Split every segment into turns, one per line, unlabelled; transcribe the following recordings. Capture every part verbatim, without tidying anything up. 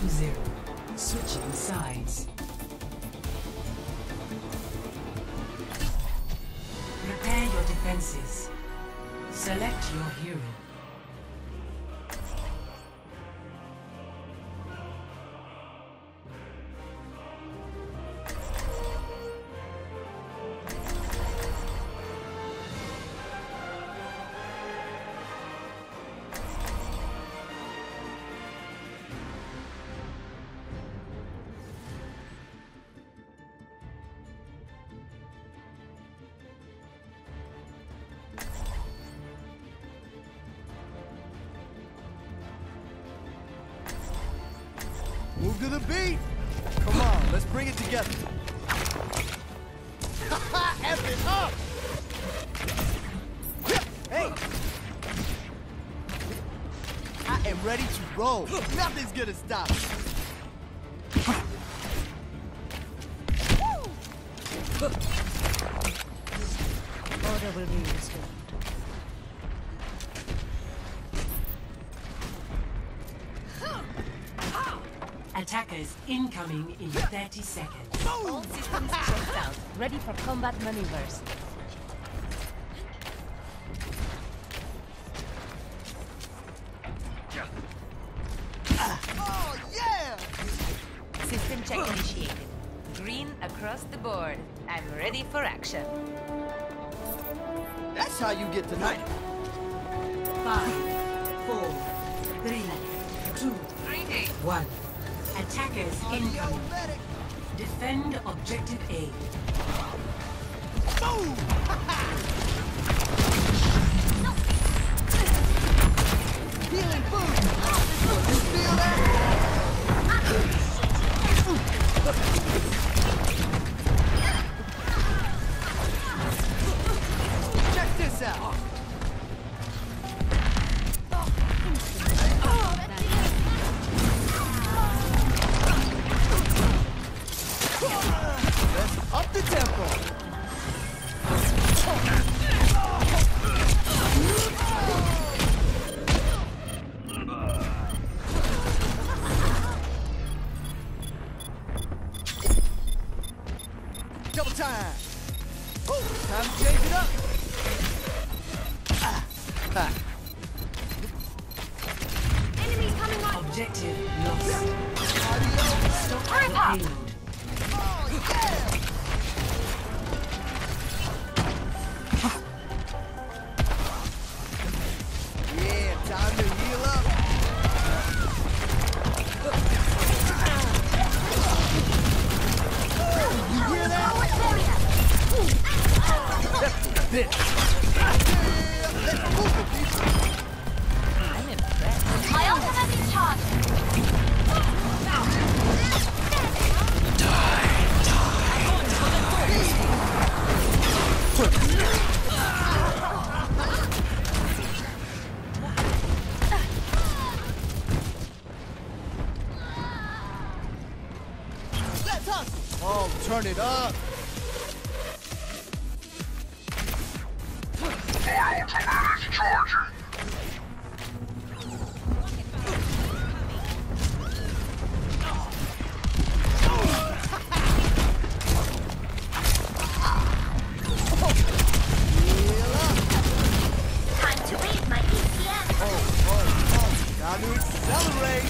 to zero. Switching sides. Prepare your defenses. Select your hero.
Move to the beat! Come on, let's bring it together. F it up! Hey! I am ready to roll. Nothing's gonna stop me.
Order will be restored.
Attackers incoming in thirty seconds.
All systems checked out. Ready for combat maneuvers.
Oh, yeah!
System check initiated. Green across the board. I'm ready for action.
That's how you get tonight.
Five, four, three, two, one. Attackers incoming. Defend objective A.
Boom! Healing boom! You feel that? Check this out. Let's up the tempo. Double time. Oh, time to change it up. Ah, ah.
Enemies coming on.
Objective lost. Stop
Hurry
the
up.
payload.
Oh, yeah! Yeah, time to heal up. You hear that? That's a bit. Yeah, let's move it, people.
I'm impressed.
My ultimate is charged.
Let's hustle. Oh, turn it up.
Time to read my E T F.
Oh, oh, oh. Time to accelerate.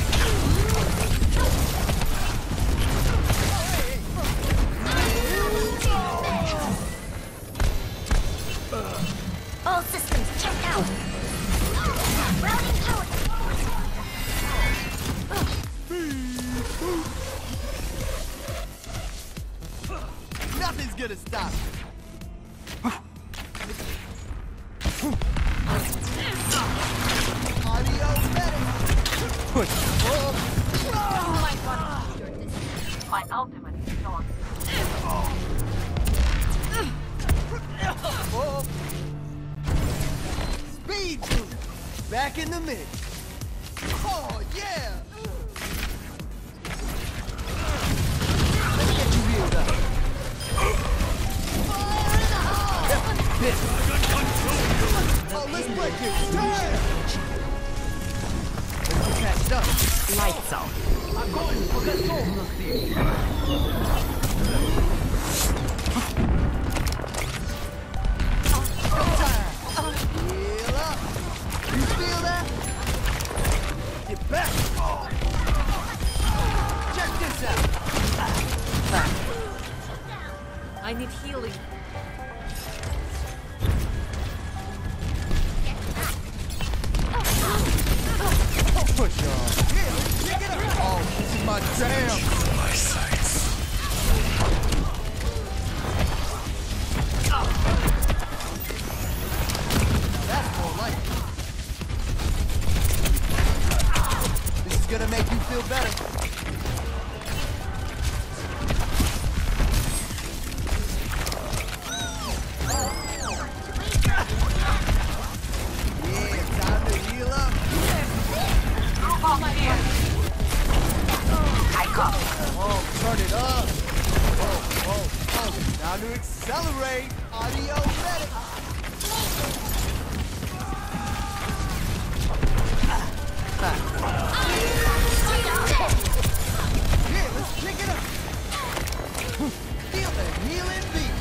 All systems checked out. Routing code.
Nothing's gonna stop me. Audio medic. Push. Oh.
My body secured this. My ultimate is on.
Oh. Speed boost. Back in the mix. Oh, yeah. Let's get you healed up. Fire in the hole. This. Oh, let's break it. Turn. Let's get catched up.
Lights out.
Heal up. You feel that? Get back. Check this out.
I need healing.
Push on. Pick it up. Oh, this is my jam.
My sights.
That's more like it. This is gonna make you feel better. Yeah, time to heal up. Oh, turn it up. Oh, oh, oh. Now to accelerate. Audio medic. Here, let's pick it up. Feel the healing beat.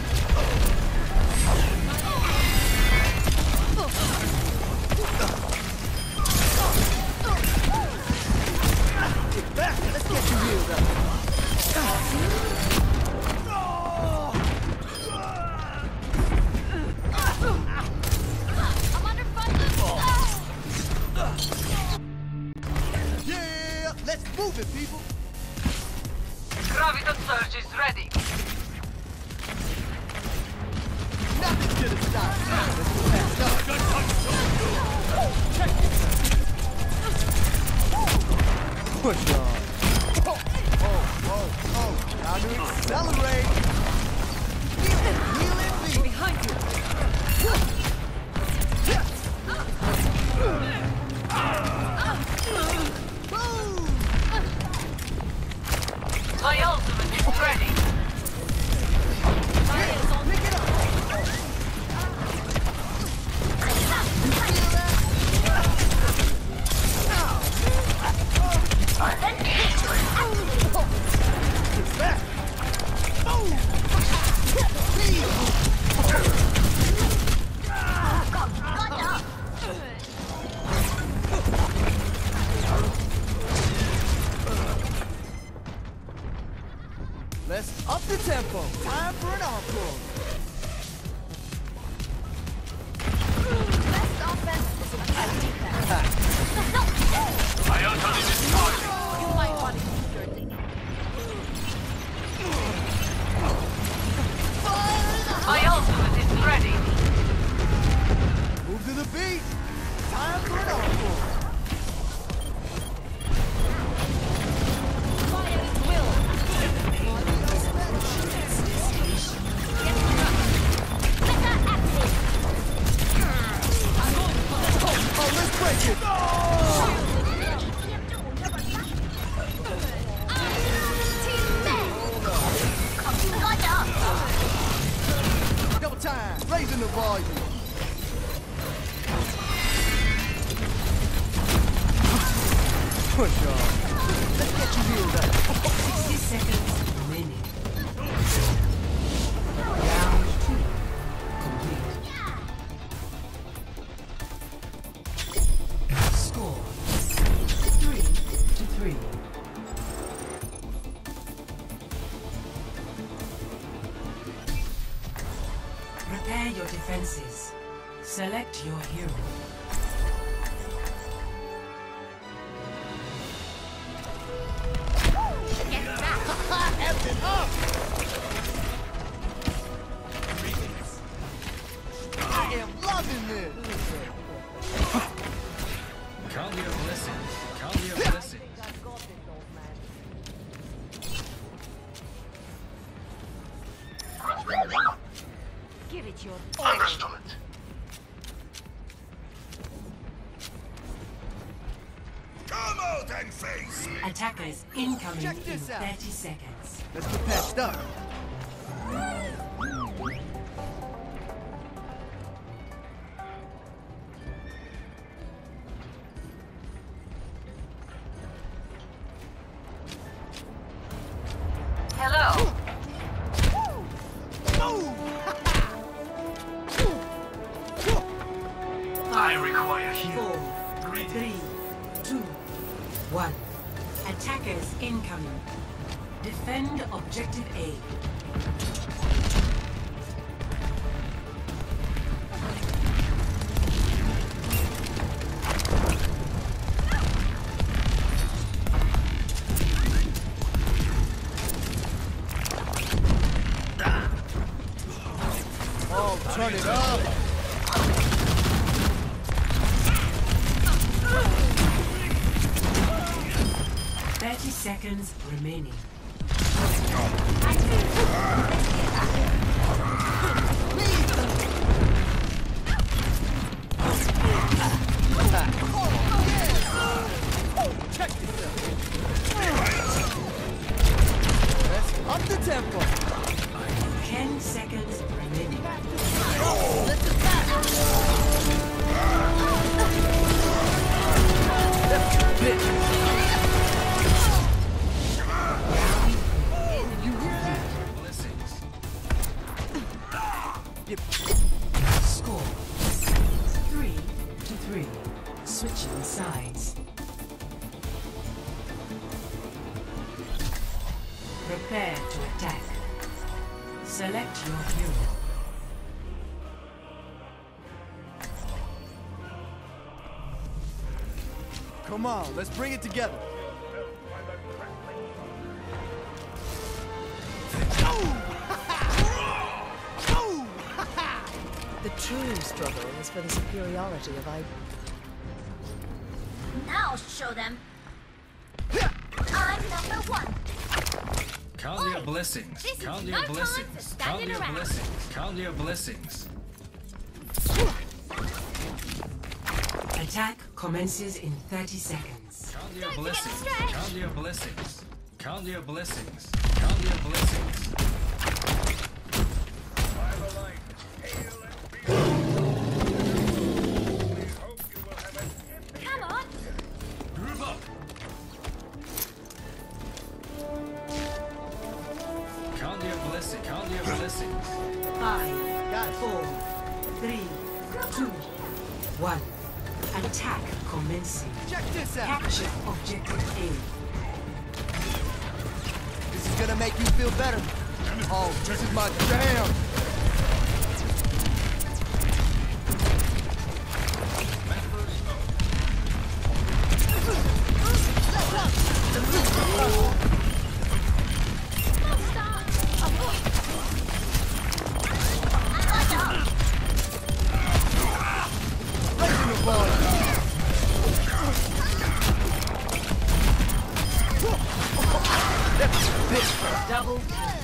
Get back. Let's get you healed up.
I'm under fire.
Yeah, let's move it, people.
Graviton surge is ready.
Nothing's gonna stop. Let's go back. Push on. Oh, oh, oh, oh. Now to accelerate. Feel the healing beat.
Behind you.
Boom.
My ultimate is ready.
Yeah, pick it up. You feel that? Get back. Boom. Let's up the tempo. Time for an encore.
Best offense is best defense.
My ultimate is charging.
You might want to keep your thing.
My ultimate is ready.
Move to the beat. Time for an encore.
Fire at will. Better active.
Oh, let's break it. Double time. Raising the volume. Push on. Let's get you healed up.
sixty seconds remaining. Round two. Complete. Score. Three to three. Prepare your defenses. Select your hero.
F it up. I am loving this.
Count me a blessing. Count me a blessing.
Give it your
Understood. Come out and face me.
Attackers incoming
Check
in
this out.
thirty seconds.
Let's get patched up.
Hello.
I require healing.
Four, three, two, one. Attackers incoming. Defend objective A.
Oh, turn it up.
Thirty seconds remaining.
Check yourself. Let's up the tempo.
Ten seconds remaining. Score three to three. Switching sides. Prepare to attack. Select your hero.
Come on, let's bring it together.
The true struggle is for the superiority of I.
Now show them. I'm number one.
Count
Oi!
your blessings.
This is
Count
no
your
time for
blessings.
standing
Count your
around.
blessings. Count your blessings.
Attack commences in thirty seconds.
Count your
Time to get
blessings.
stretched.
Count your blessings. Count your blessings. Count your blessings.
Come on.
Group up. Count your blessings. Count your blessings.
Five,
Got it.
four, three, two, one. Attack commencing.
Check this out.
Capture objective A.
This is gonna make you feel better. Oh, this is my jam. Raising the bar.
Double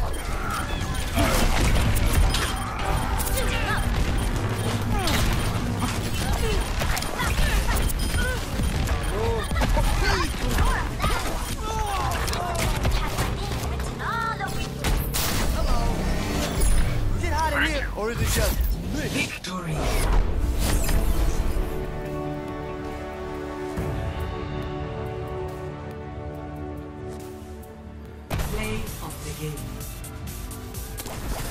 Is it hot in here, or is it just me?
victory. Play of the game.